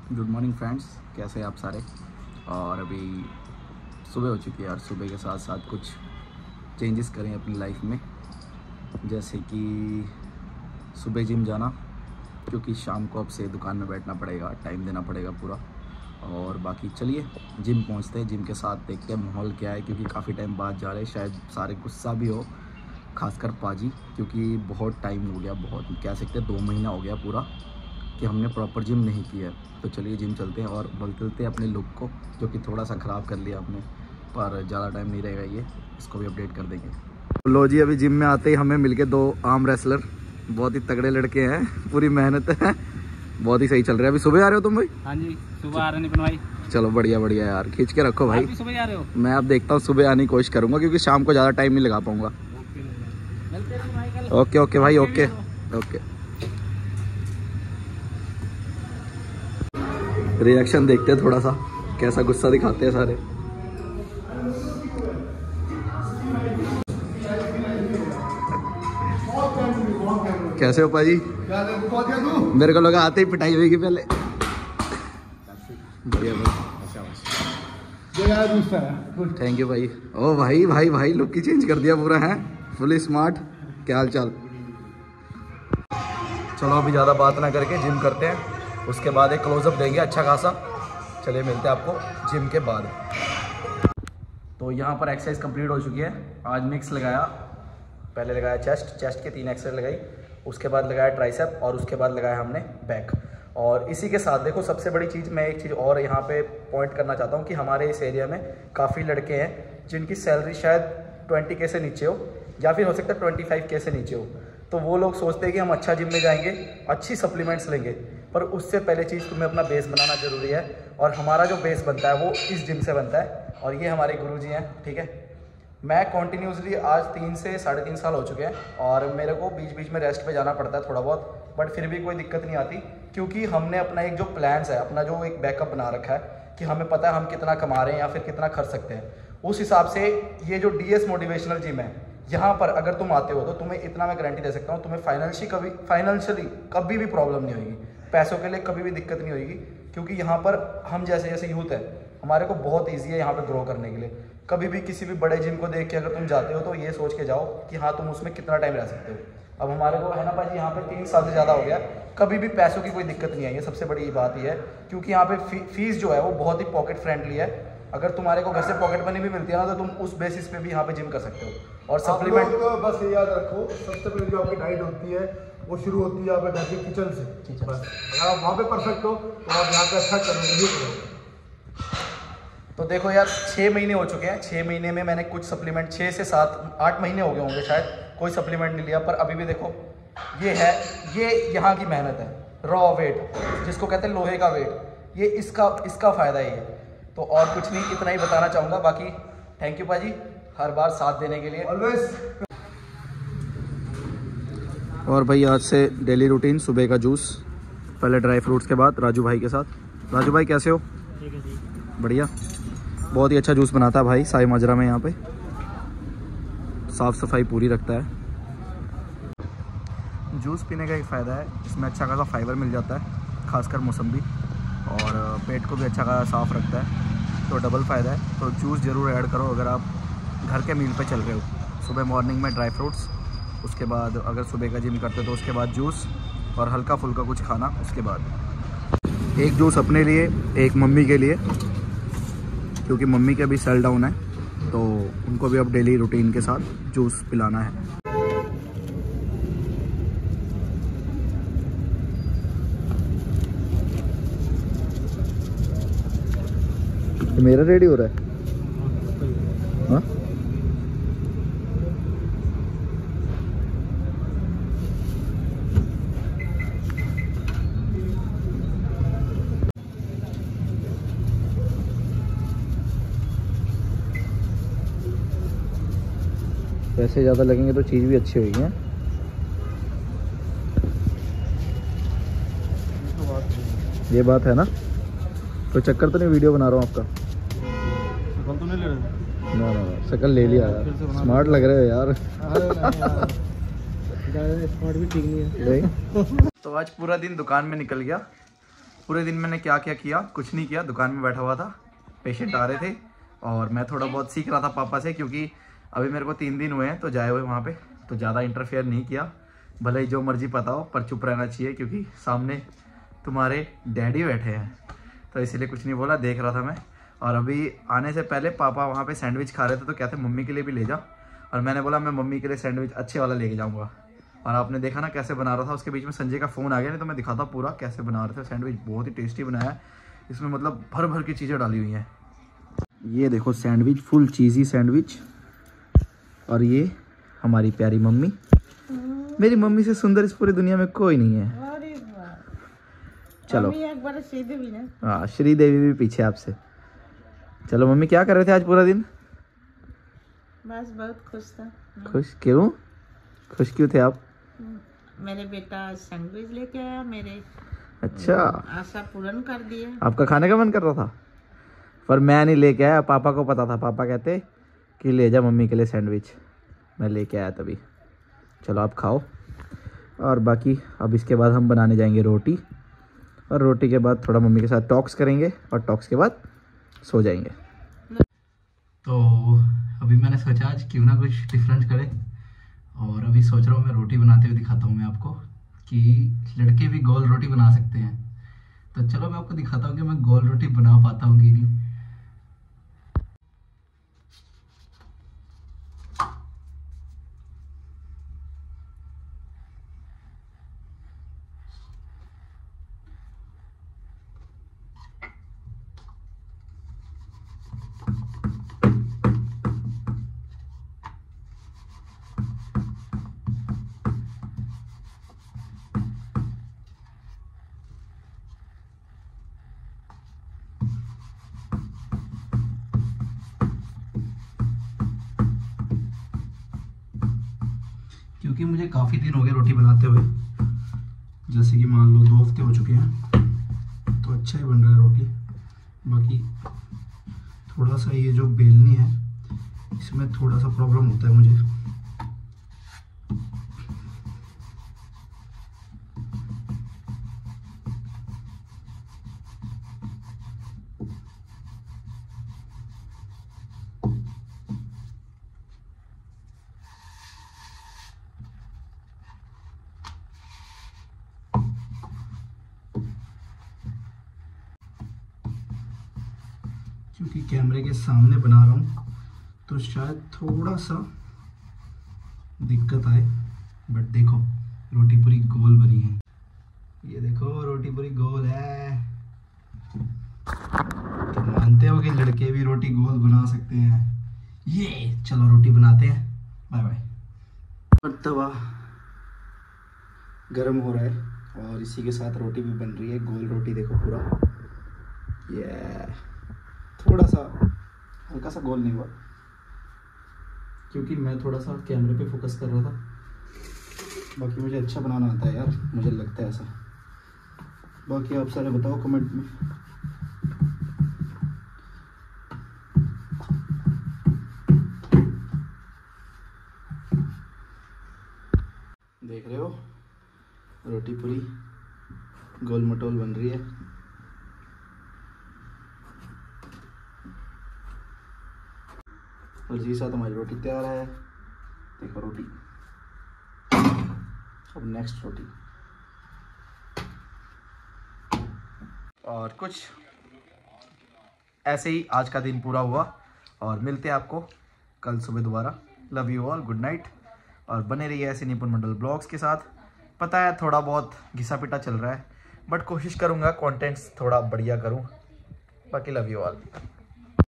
Good morning friends, कैसे हैं आप सारे। और अभी सुबह हो चुकी है और सुबह के साथ साथ कुछ चेंजेस करें अपनी लाइफ में, जैसे कि सुबह जिम जाना, क्योंकि शाम को अब से दुकान में बैठना पड़ेगा, टाइम देना पड़ेगा पूरा। और बाकी चलिए जिम पहुंचते हैं, जिम के साथ देखते हैं माहौल क्या है, क्योंकि काफ़ी टाइम बाद जा रहे हैं, शायद सारे गुस्सा भी हो, खासकर पाजी, क्योंकि बहुत टाइम हो गया, बहुत कह सकते हैं 2 महीना हो गया पूरा कि हमने प्रॉपर जिम नहीं किया है। तो चलिए जिम चलते हैं और बदलते हैं अपने लुक को, जो कि थोड़ा सा ख़राब कर लिया आपने, पर ज़्यादा टाइम नहीं रहेगा ये, इसको भी अपडेट कर देंगे। लो जी, अभी जिम में आते ही हमें मिल के 2 आर्म रेसलर, बहुत ही तगड़े लड़के हैं, पूरी मेहनत है, बहुत ही सही चल रहा है। अभी सुबह आ रहे हो तुम भाई? हाँ जी, सुबह आ रहे हैं भाई। चलो बढ़िया बढ़िया यार, खींच के रखो भाई। आप भी सुबह आ रहे हो? मैं अब देखता हूँ, सुबह आने की कोशिश करूँगा, क्योंकि शाम को ज़्यादा टाइम नहीं लगा पाऊँगा। ओके ओके भाई, ओके ओके। रिएक्शन देखते हैं थोड़ा सा, कैसा गुस्सा दिखाते हैं सारे। कैसे हो पाजी? मेरे को लगा आते ही पिटाई होगी पहले। बढ़िया भाई, थैंक यू भाई। ओ भाई भाई भाई, लुक ही चेंज कर दिया पूरा, है फुल स्मार्ट। क्या हाल चाल? चलो अभी ज़्यादा बात ना करके जिम करते हैं, उसके बाद एक क्लोजअप देंगे अच्छा खासा। चलिए मिलते हैं आपको जिम के बाद। तो यहाँ पर एक्सरसाइज कंप्लीट हो चुकी है। आज मिक्स लगाया, पहले लगाया चेस्ट के 3 एक्सरसाइज लगाई, उसके बाद लगाया ट्राइसेप और उसके बाद लगाया हमने बैक। और इसी के साथ देखो, सबसे बड़ी चीज़, मैं एक चीज़ और यहाँ पे पॉइंट करना चाहता हूँ कि हमारे इस एरिया में काफ़ी लड़के हैं जिनकी सैलरी शायद 20K से नीचे हो, या फिर हो सकता है 25K से नीचे हो। तो वो लोग सोचते हैं कि हम अच्छा जिम में जाएंगे, अच्छी सप्लीमेंट्स लेंगे, पर उससे पहले चीज़ तुम्हें अपना बेस बनाना ज़रूरी है। और हमारा जो बेस बनता है वो इस जिम से बनता है, और ये हमारे गुरुजी हैं, ठीक है। मैं कॉन्टीन्यूसली आज 3 से 3.5 साल हो चुके हैं, और मेरे को बीच बीच में रेस्ट पे जाना पड़ता है थोड़ा बहुत, बट फिर भी कोई दिक्कत नहीं आती, क्योंकि हमने अपना एक जो प्लान्स है, अपना जो एक बैकअप बना रखा है कि हमें पता है हम कितना कमा रहे हैं या फिर कितना खर्च सकते हैं। उस हिसाब से ये जो DS मोटिवेशनल जिम है, यहाँ पर अगर तुम आते हो तो तुम्हें इतना मैं गारंटी दे सकता हूँ, तुम्हें फाइनेंशियली कभी भी प्रॉब्लम नहीं होगी, पैसों के लिए कभी भी दिक्कत नहीं होगी, क्योंकि यहाँ पर हम जैसे जैसे यूथ है, हमारे को बहुत ईजी है यहाँ पर ग्रो करने के लिए। कभी भी किसी भी बड़े जिम को देख के अगर तुम जाते हो तो ये सोच के जाओ कि हाँ तुम उसमें कितना टाइम रह सकते हो। अब हमारे को है ना भाई, यहाँ पे 3 साल से ज़्यादा हो गया, कभी भी पैसों की कोई दिक्कत नहीं आई है। सबसे बड़ी बात ये है, क्योंकि यहाँ पे फीस जो है वो बहुत ही पॉकेट फ्रेंडली है। अगर तुम्हारे को घर से पॉकेट मनी भी मिलती है ना, तो तुम उस बेसिस पे भी यहाँ पे जिम कर सकते हो। और सप्लीमेंट बस ये याद रखो, सबसे पहले जो आपकी डाइट होती है वो शुरू होती है आपके घर के किचन से। बस अगर आप वहाँ पे परफेक्ट हो तो आप यहाँ पे अच्छा करोगे ही करोगे। तो देखो यार, 6 महीने हो चुके हैं, 6 महीने में मैंने कुछ सप्लीमेंट, 6 से 7-8 महीने हो गए होंगे शायद, कोई सप्लीमेंट नहीं लिया। पर अभी भी देखो, ये है, ये यहाँ की मेहनत है, रॉ वेट जिसको कहते हैं लोहे का वेट, ये इसका फ़ायदा ही है। तो और कुछ नहीं, इतना ही बताना चाहूँगा। बाकी थैंक यू पाजी, हर बार साथ देने के लिए ऑलवेज। और भाई आज से डेली रूटीन, सुबह का जूस, पहले ड्राई फ्रूट्स के बाद राजू भाई के साथ। राजू भाई कैसे हो? ठीक है जी, बढ़िया। बहुत ही अच्छा जूस बनाता है भाई, साई माजरा में, यहाँ पे साफ़ सफाई पूरी रखता है। जूस पीने का एक फ़ायदा है, इसमें अच्छा खासा फाइबर मिल जाता है, खासकर मौसम्बी, और पेट को भी अच्छा खासा साफ़ रखता है, तो डबल फ़ायदा है। तो जूस ज़रूर ऐड करो अगर आप घर के मील पे चल रहे हो। सुबह मॉर्निंग में ड्राई फ्रूट्स, उसके बाद अगर सुबह का जिम करते हो तो उसके बाद जूस, और हल्का फुल्का कुछ खाना उसके बाद। एक जूस अपने लिए, एक मम्मी के लिए, क्योंकि मम्मी के अभी सेल डाउन है, तो उनको भी अब डेली रूटीन के साथ जूस पिलाना है। मेरा रेडी हो रहा है? हाँ? पैसे ज़्यादा लगेंगे तो चीज़ भी अच्छी होगी। है ये बात है ना, कोई चक्कर तो नहीं, वीडियो बना रहा हूँ आपका। शक्ल तो नहीं ले रहे? ना शक्ल ले लिया यार, स्मार्ट लग रहे हो यार। स्मार्ट भी ठीक नहीं है। तो आज पूरा दिन दुकान में निकल गया, पूरे दिन मैंने क्या क्या किया, कुछ नहीं किया, दुकान में बैठा हुआ था, पेशेंट आ रहे थे और मैं थोड़ा बहुत सीख रहा था पापा से, क्योंकि अभी मेरे को 3 दिन हुए हैं तो जाए हुए वहाँ पे, तो ज़्यादा इंटरफेयर नहीं किया। भले ही जो मर्जी पता हो पर चुप रहना चाहिए, क्योंकि सामने तुम्हारे डैडी बैठे हैं, तो इसीलिए कुछ नहीं बोला, देख रहा था मैं। और अभी आने से पहले पापा वहाँ पे सैंडविच खा रहे थे, तो कहते मम्मी के लिए भी ले जा, और मैंने बोला मैं मम्मी के लिए सैंडविच अच्छे वाला लेके जाऊँगा। और आपने देखा ना कैसे बना रहा था, उसके बीच में संजय का फ़ोन आ गया, नहीं तो मैं दिखाता पूरा कैसे बना रहे थे सैंडविच। बहुत ही टेस्टी बनाया है, इसमें मतलब भर भर की चीज़ें डाली हुई हैं। ये देखो सैंडविच, फुल चीज़ी सैंडविच। और ये हमारी प्यारी मम्मी, मेरी मम्मी से सुंदर इस पूरी दुनिया में कोई नहीं है। चलो हाँ, श्रीदेवी भी पीछे आपसे। चलो मम्मी, क्या कर रहे थे आज पूरा दिन? बस बहुत खुश था। खुश क्यों? खुश क्यों थे आप? मेरे बेटा सैंडविच लेके आया, मेरे अच्छा, आशा पूर्ण कर दिया। आपका खाने का मन कर रहा था, पर मैं नहीं लेके आया, पापा को पता था। पापा कहते कि ले जा मम्मी के लिए सैंडविच, मैं लेके आया तभी। चलो आप खाओ, और बाकी अब इसके बाद हम बनाने जाएंगे रोटी, और रोटी के बाद थोड़ा मम्मी के साथ टॉक्स करेंगे, और टॉक्स के बाद सो जाएंगे। तो अभी मैंने सोचा आज क्यों ना कुछ डिफरेंट करें, और अभी सोच रहा हूँ मैं रोटी बनाते हुए दिखाता हूँ मैं आपको कि लड़के भी गोल रोटी बना सकते हैं। तो चलो मैं आपको दिखाता हूँ कि मैं गोल रोटी बना पाता हूँ कि नहीं। क्योंकि मुझे काफ़ी दिन हो गए रोटी बनाते हुए, जैसे कि मान लो 2 हफ्ते हो चुके हैं, तो अच्छा ही बन रहा है रोटी। बाकी थोड़ा सा ये जो बेलनी है इसमें थोड़ा सा प्रॉब्लम होता है मुझे। क्योंकि कैमरे के सामने बना रहा हूँ तो शायद थोड़ा सा दिक्कत आए, बट देखो रोटी पूरी गोल बनी है। ये देखो रोटी पूरी गोल है। तो मानते हो कि लड़के भी रोटी गोल बना सकते हैं? ये चलो रोटी बनाते हैं। Bye bye. और तवा गर्म हो रहा है और इसी के साथ रोटी भी बन रही है, गोल रोटी देखो पूरा। ये थोड़ा सा हल्का सा गोल नहीं हुआ क्योंकि मैं थोड़ा सा कैमरे पे फोकस कर रहा था। बाकी मुझे अच्छा बनाना आता है यार, मुझे लगता है ऐसा। बाकी आप सारे बताओ कमेंट में। देख रहे हो रोटी पूरी गोल मटोल बन रही है। और जी साथ हमारी रोटी तैयार है। देखो रोटी, अब नेक्स्ट रोटी। और कुछ ऐसे ही आज का दिन पूरा हुआ और मिलते हैं आपको कल सुबह दोबारा। Love you all, good night. और बने रहिए ऐसे निपुण मंडल ब्लॉग्स के साथ। पता है थोड़ा बहुत घिसा पिटा चल रहा है, बट कोशिश करूँगा कंटेंट्स थोड़ा बढ़िया करूँ। बाकी लव यू ऑल।